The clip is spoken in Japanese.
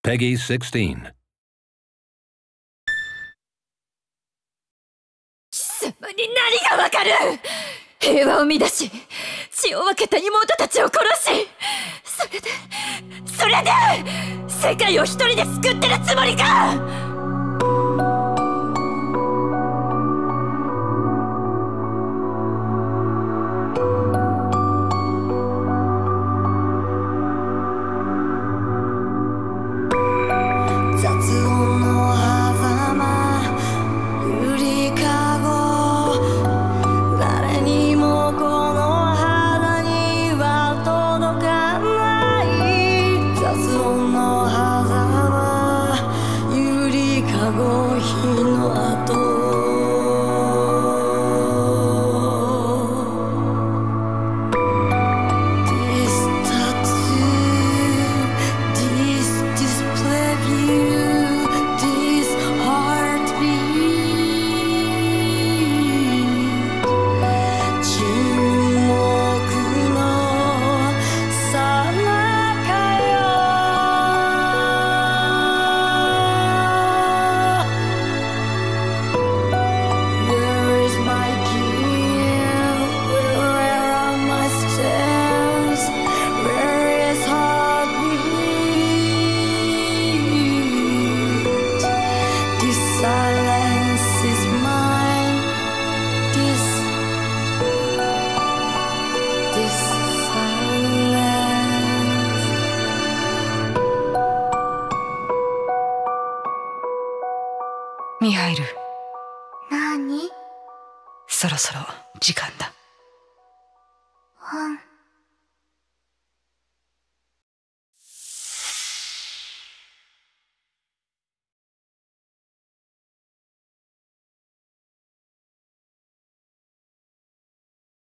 Peggy 16. 貴様に何がわかる。平和を乱し、血を分けた妹たちを殺し、それで世界を一人で救ってるつもりか。 雑音の狭間、ゆりかご、誰にもこの肌には届かない。雑音の狭間、ゆりかご、火の跡。Silence is mine. This silence. ミハイル、 何？ そろそろ時間だ。